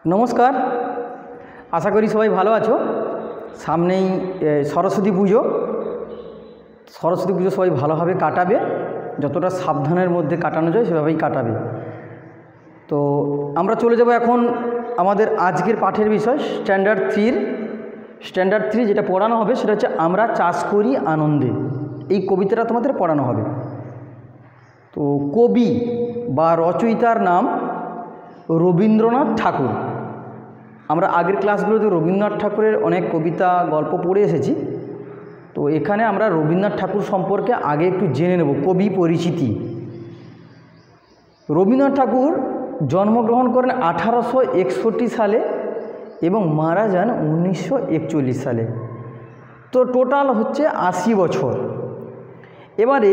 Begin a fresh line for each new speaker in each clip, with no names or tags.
নমস্কার, আশা করি সবাই ভালো আছো। সামনেই সরস্বতী পুজো। সরস্বতী পুজো সবাই ভালোভাবে কাটাবে, যতটা সাবধানের মধ্যে কাটানো যায় সেভাবেই কাটাবে। তো আমরা চলে যাব এখন আমাদের আজকের পাঠের বিষয় স্ট্যান্ডার্ড থ্রি যেটা পড়ানো হবে সেটা হচ্ছে আমরা চাষ করি আনন্দে। এই কবিতাটা তোমাদের পড়ানো হবে। তো কবি বা রচয়িতার নাম রবীন্দ্রনাথ ঠাকুর। আমরা আগের ক্লাসগুলোতে রবীন্দ্রনাথ ঠাকুরের অনেক কবিতা গল্প পড়ে এসেছি। তো এখানে আমরা রবীন্দ্রনাথ ঠাকুর সম্পর্কে আগে একটু জেনে নেব, কবি পরিচিতি। রবীন্দ্রনাথ ঠাকুর জন্মগ্রহণ করেন 1861 সালে এবং মারা যান 1941 সালে। তো টোটাল হচ্ছে 80 বছর। এবারে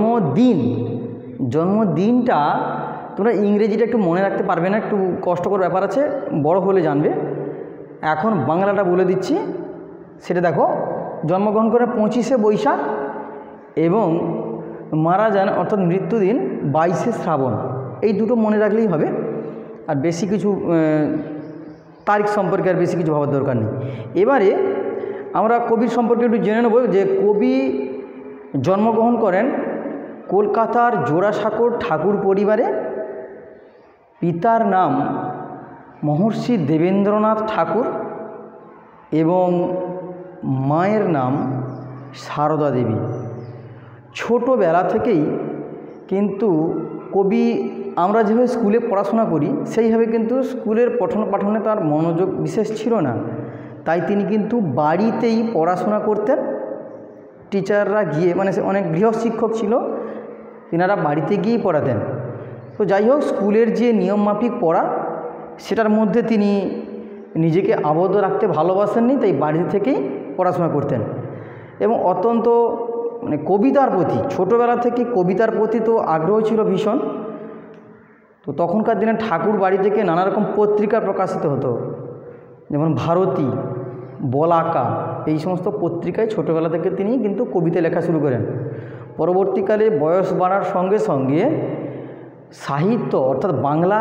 জন্মদিনটা তোমরা ইংরেজিটা একটু মনে রাখতে পারবে না, একটু কষ্টকর ব্যাপার আছে, বড় হলে জানবে। এখন বাংলাটা বলে দিচ্ছি, সেটা দেখো। জন্মগ্রহণ করে 25শে বৈশাখ এবং মারা যান অর্থাৎ মৃত্যুদিন 22শে শ্রাবণ। এই দুটো মনে রাখলেই হবে, আর বেশি কিছু তারিখ সম্পর্কে আর বেশি কিছু ভাবার দরকার নেই। এবারে আমরা কবির সম্পর্কে একটু জেনে নেব যে কবি জন্মগ্রহণ করেন কলকাতার জোড়াসাঁকোর ঠাকুর পরিবারে। পিতার নাম মহর্ষি দেবেন্দ্রনাথ ঠাকুর এবং মায়ের নাম সারদা দেবী। ছোটোবেলা থেকেই কিন্তু কবি, আমরা যেভাবে স্কুলে পড়াশোনা করি সেইভাবে কিন্তু স্কুলের পঠন পাঠনে তার মনোযোগ বিশেষ ছিল না, তাই তিনি কিন্তু বাড়িতেই পড়াশোনা করতেন। টিচাররা গিয়ে, মানে অনেক গৃহশিক্ষক ছিল, তিনারা বাড়িতে গিয়েই পড়াতেন। তো যাই হোক, স্কুলের যে নিয়মমাফিক পড়া সেটার মধ্যে তিনি নিজেকে আবদ্ধ রাখতে ভালোবাসেননি, তাই বাড়ি থেকেই পড়াশোনা করতেন। এবং অত্যন্ত কবিতার প্রতি, ছোটোবেলা থেকে কবিতার প্রতি তো আগ্রহ ছিল ভীষণ। তো তখনকার দিনে ঠাকুর বাড়ি থেকে নানা রকম পত্রিকা প্রকাশিত হতো, যেমন ভারতী, বলাকা, এই সমস্ত পত্রিকায় ছোটোবেলা থেকে তিনি কিন্তু কবিতা লেখা শুরু করেন। পরবর্তীকালে বয়স বাড়ার সঙ্গে সঙ্গে সাহিত্য অর্থাৎ বাংলা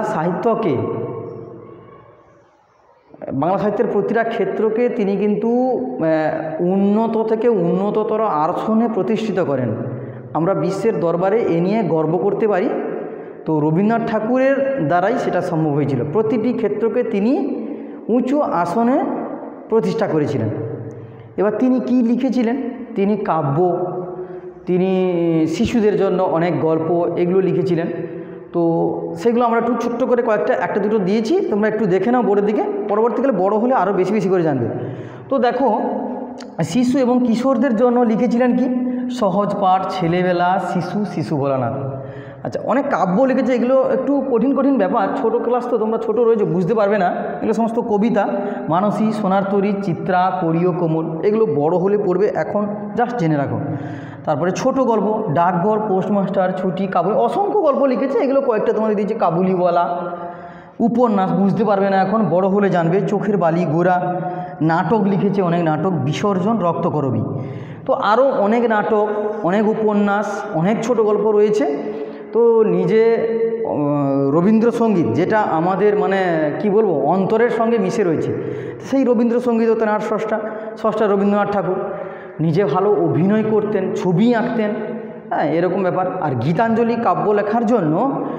সাহিত্যের প্রতিটা ক্ষেত্রকে তিনি কিন্তু উন্নত থেকে উন্নততর আসনে প্রতিষ্ঠিত করেন। আমরা বিশ্বের দরবারে এ নিয়ে গর্ব করতে পারি। তো রবীন্দ্রনাথ ঠাকুরের দ্বারাই সেটা সম্ভব হয়েছিল। প্রতিটি ক্ষেত্রকে তিনি উঁচু আসনে প্রতিষ্ঠা করেছিলেন। এবার তিনি কি লিখেছিলেন? তিনি কাব্য, তিনি শিশুদের জন্য অনেক গল্প, এগুলো লিখেছিলেন। তো সেগুলো আমরা একটু ছোট্ট করে একটা দুটো দিয়েছি, তোমরা একটু দেখে নাও বোর্ডের দিকে। পরবর্তীকালে বড় হলে আরও বেশি বেশি করে জানবে। তো দেখো, শিশু এবং কিশোরদের জন্য লিখেছিলেন কি? সহজ পাঠ, ছেলেবেলা, শিশু ভোলানাথ। আচ্ছা, অনেক কাব্য লিখেছে, এগুলো একটু কঠিন ব্যাপার। ছোটো ক্লাস তো, তোমরা ছোটো রয়েছে, বুঝতে পারবে না। এগুলো সমস্ত কবিতা। মানসী, সোনার তরী, চিত্রা, করিও কোমল, এগুলো বড় হলে পড়বে, এখন জাস্ট জেনে রাখো। তারপরে ছোট গল্প, ডাকঘর, পোস্টমাস্টার, ছুটি, কাবুলি, অসংখ্য গল্প লিখেছে। এগুলো কয়েকটা তোমাদের দিয়েছে, কাবুলিওয়ালা। উপন্যাস বুঝতে পারবে না, এখন বড় হলে জানবে। চোখের বালি, গোরা। নাটক লিখেছে, অনেক নাটক, বিসর্জন, রক্তকরবী। তো আরও অনেক নাটক, অনেক উপন্যাস, অনেক ছোট গল্প রয়েছে। তো নিজে রবীন্দ্রসঙ্গীত, যেটা আমাদের কি বলবো, অন্তরের সঙ্গে মিশে রয়েছে, সেই রবীন্দ্রসঙ্গীতও তেনার স্রষ্টা রবীন্দ্রনাথ ঠাকুর। নিজে ভালো অভিনয় করতেন, ছবি আঁকতেন, হ্যাঁ, এরকম ব্যাপার। আর গীতাঞ্জলি কাব্য লেখার জন্য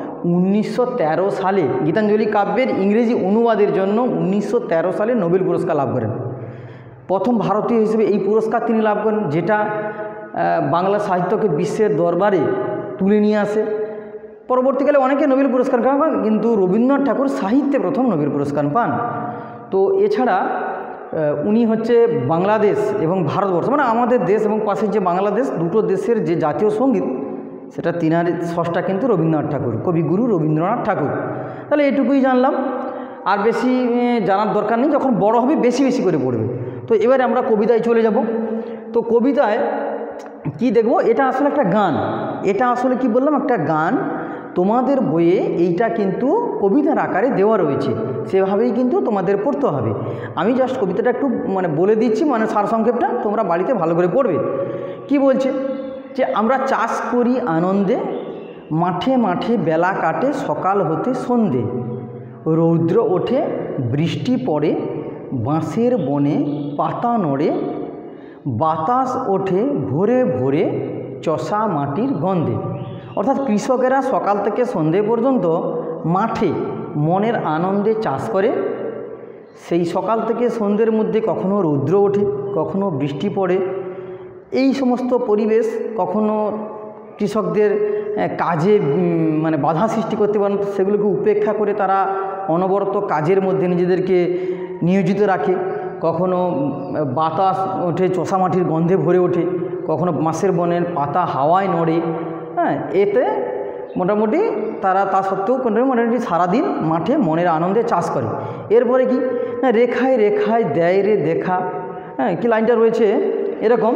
1913 সালে, গীতাঞ্জলি কাব্যের ইংরেজি অনুবাদের জন্য 1913 সালে নোবেল পুরস্কার লাভ করেন। প্রথম ভারতীয় হিসেবে এই পুরস্কার তিনি লাভ করেন, যেটা বাংলা সাহিত্যকে বিশ্বের দরবারে তুলে নিয়ে আসে। পরবর্তীকালে অনেকে নোবেল পুরস্কার পান, কিন্তু রবীন্দ্রনাথ ঠাকুর সাহিত্যে প্রথম নোবেল পুরস্কার পান। তো এছাড়া উনি হচ্ছে বাংলাদেশ এবং ভারতবর্ষ, আমাদের দেশ এবং পাশের যে বাংলাদেশ, দুটো দেশের যে জাতীয় সঙ্গীত, সেটা তিনার স্রষ্টা কিন্তু রবীন্দ্রনাথ ঠাকুর, কবিগুরু রবীন্দ্রনাথ ঠাকুর। তাহলে এটুকুই জানলাম, আর বেশি জানার দরকার নেই। যখন বড় হবে বেশি বেশি করে পড়বে। তো এবারে আমরা কবিতায় চলে যাব। তো কবিতায় কি দেখব? এটা আসলে একটা গান। এটা আসলে কি বললাম, একটা গান। তোমাদের বইয়ে এইটা কিন্তু কবিতার আকারে দেওয়া রয়েছে, সেভাবেই কিন্তু তোমাদের পড়তে হবে। আমি জাস্ট কবিতাটা একটু বলে দিচ্ছি, সারসংক্ষেপটা, তোমরা বাড়িতে ভালো করে পড়বে। কি বলছে? যে আমরা চাষ করি আনন্দে, মাঠে মাঠে বেলা কাটে সকাল হতে সন্ধে, রৌদ্র ওঠে, বৃষ্টি পড়ে, বাঁশের বনে পাতা নড়ে, বাতাস ওঠে ভোরে ভোরে চষা মাটির গন্ধে। অর্থাৎ কৃষকেরা সকাল থেকে সন্ধে পর্যন্ত মাঠে মনের আনন্দে চাষ করে। সেই সকাল থেকে সন্ধ্যের মধ্যে কখনো রৌদ্র ওঠে, কখনো বৃষ্টি পড়ে। এই সমস্ত পরিবেশ কখনো কৃষকদের কাজে মানে বাধা সৃষ্টি করতে পারেন, সেগুলোকে উপেক্ষা করে তারা অনবরত কাজের মধ্যে নিজেদেরকে নিয়োজিত রাখে। কখনো বাতাস ওঠে, চষা মাটির গন্ধে ভরে ওঠে, কখনো বাঁশের বনের পাতা হাওয়ায় নড়ে। হ্যাঁ, এতে মোটামুটি তারা তা সত্ত্বেও মোটামুটি সারাদিন মাঠে মনের আনন্দে চাষ করে। এরপরে কি না, রেখায় রেখায় দেয় রে দেখা। হ্যাঁ, কি লাইনটা রয়েছে এরকম,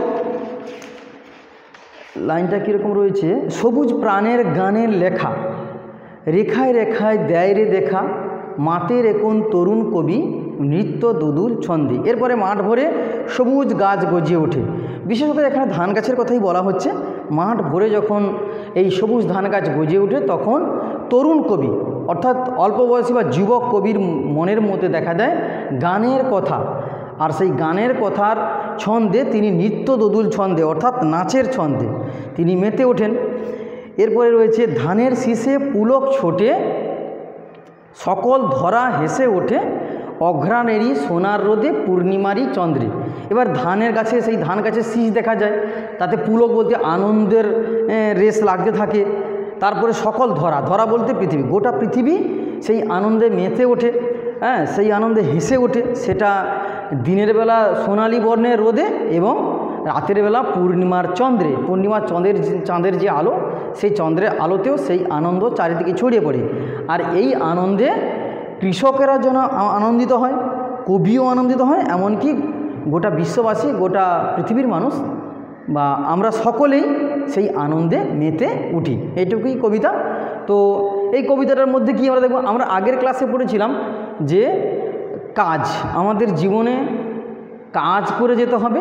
লাইনটা কীরকম রয়েছে, সবুজ প্রাণের গানের লেখা, রেখায় রেখায় দেয় রে দেখা, মাতের এখন তরুণ কবি নৃত্য দোদুল ছন্দে। এরপরে মাঠ ভরে সবুজ গাছ গজিয়ে ওঠে। বিশেষত এখানে ধান গাছের কথাই বলা হচ্ছে। মাঠ ভরে যখন এই সবুজ ধান গাছ গজিয়ে ওঠে তখন তরুণ কবি অর্থাৎ অল্প বয়সী বা যুবক কবির মনের মধ্যে দেখা দেয় গানের কথা। আর সেই গানের কথার ছন্দে তিনি নৃত্য দোদুল ছন্দে অর্থাৎ নাচের ছন্দে তিনি মেতে ওঠেন। এরপরে রয়েছে ধানের শীষে পুলক ছোটে, সকল ধরা হেসে ওঠে, অঘ্রাণেরই সোনার রোদে পূর্ণিমারই চন্দ্রে। এবার ধানের গাছে, সেই ধান গাছের শীষ দেখা যায়, তাতে পুলক বলতে আনন্দের রেশ লাগতে থাকে। তারপরে সকল ধরা, ধরা বলতে পৃথিবী, গোটা পৃথিবী সেই আনন্দে মেতে ওঠে। হ্যাঁ, সেই আনন্দে হেসে ওঠে। সেটা দিনের বেলা সোনালি বর্ণের রোদে এবং রাতের বেলা পূর্ণিমার চন্দ্রে, পূর্ণিমার চাঁদের যে আলো, সেই চন্দ্রের আলোতেও সেই আনন্দ চারিদিকে ছড়িয়ে পড়ে। আর এই আনন্দে কৃষকেরা যেন আনন্দিত হয়, কবিও আনন্দিত হয়, এমনকি গোটা বিশ্ববাসী, গোটা পৃথিবীর মানুষ বা আমরা সকলেই সেই আনন্দে মেতে উঠি। এইটুকুই কবিতা। তো এই কবিতাটার মধ্যে কি আমরা দেখব, আমরা আগের ক্লাসে পড়েছিলাম যে কাজ, আমাদের জীবনে কাজ করে যেতে হবে,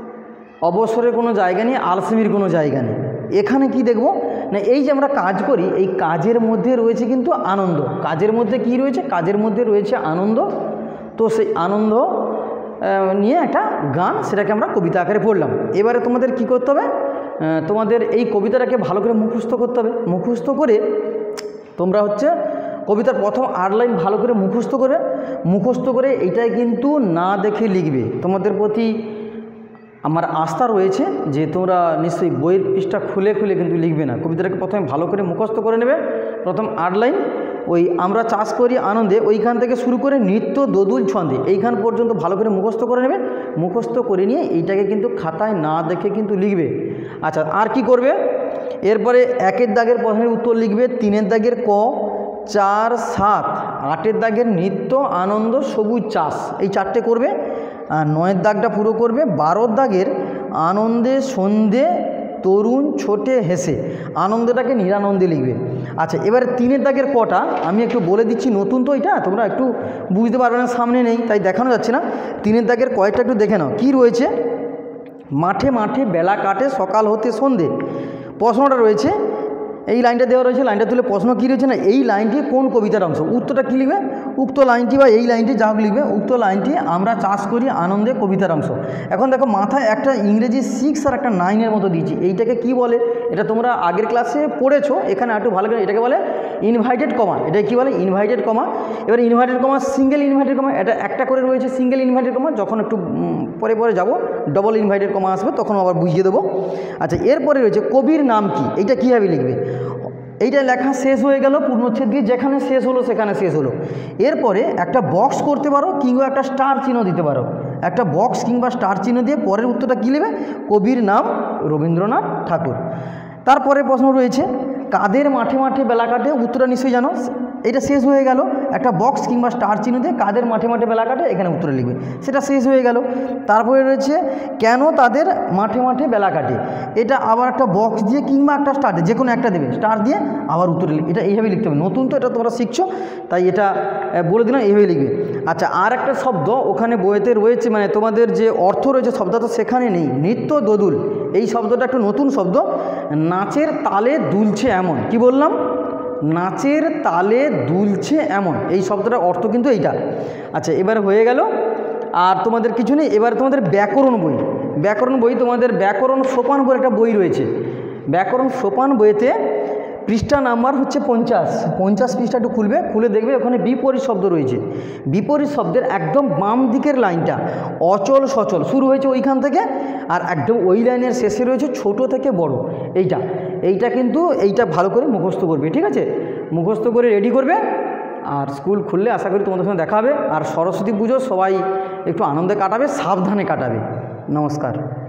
অবসরের কোনো জায়গা নেই, আলসেমির কোনো জায়গা নেই। এখানে কি দেখব না, এই যে আমরা কাজ করি, এই কাজের মধ্যে রয়েছে কিন্তু আনন্দ। কাজের মধ্যে কি রয়েছে, কাজের মধ্যে রয়েছে আনন্দ। তো সেই আনন্দ নিয়ে একটা গান, সেটাকে আমরা কবিতা আকারে পড়লাম। এবারে তোমাদের কি করতে হবে, তোমাদের এই কবিতাটাকে ভালো করে মুখস্থ করতে হবে। মুখস্থ করে তোমরা হচ্ছে কবিতার প্রথম 8 লাইন ভালো করে মুখস্থ করবে। মুখস্থ করে এইটাই কিন্তু না দেখে লিখবে। তোমাদের প্রতি আমার আস্থা রয়েছে যে তোমরা নিশ্চয়ই বইয়ের পৃষ্ঠা খুলে খুলে কিন্তু লিখবে না। কবিতাটাকে প্রথমে ভালো করে মুখস্থ করে নেবে। প্রথম 8 লাইন ওই আমরা চাষ করি আনন্দে, ওইখান থেকে শুরু করে নৃত্য দোদুল ছন্দে, এইখান পর্যন্ত ভালো করে মুখস্থ করে নেবে। মুখস্থ করে নিয়ে এইটাকে কিন্তু খাতায় না দেখে কিন্তু লিখবে। আচ্ছা, আর কি করবে, এরপরে 1-এর দাগের প্রশ্নের উত্তর লিখবে, 3-এর দাগের ক, 4, 7, 8-এর দাগের নৃত্য আনন্দ সবুজ চাষ, এই 4টে করবে। আর 9-এর দাগটা পুরো করবে। 12-এর দাগের আনন্দে সন্ধে তরুণ ছোটে হেসে, আনন্দটাকে নিরানন্দে লিখবে। আচ্ছা, এবারে 3-এর দাগের কটা আমি একটু বলে দিচ্ছি, নতুন তো এটা, তোমরা একটু বুঝতে পারবে না, সামনে নেই তাই দেখানো যাচ্ছে না। 3-এর দাগের কয়েকটা একটু দেখে নাও কি রয়েছে। মাঠে মাঠে বেলা কাটে সকাল হতে সন্ধে, প্রশ্নটা রয়েছে, এই লাইনটা দেওয়া রয়েছে, লাইনটা তুলে প্রশ্ন কী রয়েছে না, এই লাইনটি কোন কবিতার অংশ। উত্তরটা কী লিখবে, উক্ত লাইনটি বা এই লাইনটি যা হোক লিখবে, উক্ত লাইনটি আমরা চাষ করি আনন্দে কবিতার অংশ। এখন দেখো মাথায় একটা ইংরেজি 6 আর একটা 9-এর মতো দিয়েছি, এইটাকে কি বলে, এটা তোমরা আগের ক্লাসে পড়েছো, এখানে একটু ভালো করে, এটাকে বলে ইনভাইটেড কমা। এটা কি বলে, ইনভাইটেড কমা। এবার invited comma, single invited comma, এটা একটা করে রয়েছে সিঙ্গেল ইনভাইটেড কমা, যখন একটু পরে পরে যাব ডবল ইনভাইটেড কমা আসবে তখন আবার বুঝিয়ে দেবো। আচ্ছা, এরপরে রয়েছে কবির নাম কি, এইটা কীভাবে লিখবে, এইটা লেখা শেষ হয়ে গেল, পূর্ণচ্ছেদ দিয়ে যেখানে শেষ হলো সেখানে শেষ হলো। এরপরে একটা বক্স করতে পারো কিংবা একটা স্টার চিহ্ন দিতে পারো। একটা বক্স কিংবা স্টার চিহ্ন দিয়ে পরের উত্তরটা কী নেবে, কবির নাম রবীন্দ্রনাথ ঠাকুর। তারপরে প্রশ্ন রয়েছে কাদের মাঠে মাঠে বেলা কাটে, উত্তরটা নিশ্চয়ই জানো, এটা শেষ হয়ে গেল। একটা বক্স কিংবা স্টার চিহ্ন দিয়ে কাদের মাঠে মাঠে বেলা কাটে, এখানে উত্তরে লিখবে, সেটা শেষ হয়ে গেল। তারপরে রয়েছে কেন তাদের মাঠে মাঠে বেলা কাটে, এটা আবার একটা বক্স দিয়ে কিংবা একটা স্টার দিয়ে, যে কোনো একটা দেবে, স্টার দিয়ে আবার উত্তরে লিখবে। এটা এইভাবে লিখতে হবে, নতুন তো এটা তোমরা শিখছো তাই এটা বলে দিলাম, এইভাবে লিখবে। আচ্ছা, আর একটা শব্দ ওখানে বইতে রয়েছে, মানে তোমাদের যে অর্থ রয়েছে শব্দটা তো সেখানে নেই, নৃত্য দোদুল, এই শব্দটা একটু নতুন শব্দ, নাচের তালে দুলছে এমন, কি বললাম, নাচের তালে দুলছে এমন, এই শব্দটার অর্থ কিন্তু এইটা। আচ্ছা, এবার হয়ে গেল। আর তোমাদের কিছু নেই। এবার তোমাদের ব্যাকরণ বই, তোমাদের ব্যাকরণ সোপান বলে একটা বই রয়েছে। ব্যাকরণ সোপান বইতে পৃষ্ঠা নাম্বার হচ্ছে 50 পৃষ্ঠা একটু খুলবে, খুলে দেখবে ওখানে বিপরীত শব্দ রয়েছে। বিপরীত শব্দের একদম বাম দিকের লাইনটা অচল সচল শুরু হয়েছে ওইখান থেকে, আর একদম ওই লাইনের শেষে রয়েছে ছোট থেকে বড়। এইটা কিন্তু এইটা ভালো করে মুখস্থ করবে, ঠিক আছে? মুখস্থ করে রেডি করবে, আর স্কুল খুললে আশা করি তোমাদের সঙ্গে দেখা হবে। আর সরস্বতী পুজো সবাই একটু আনন্দে কাটাবে, সাবধানে কাটাবে। নমস্কার।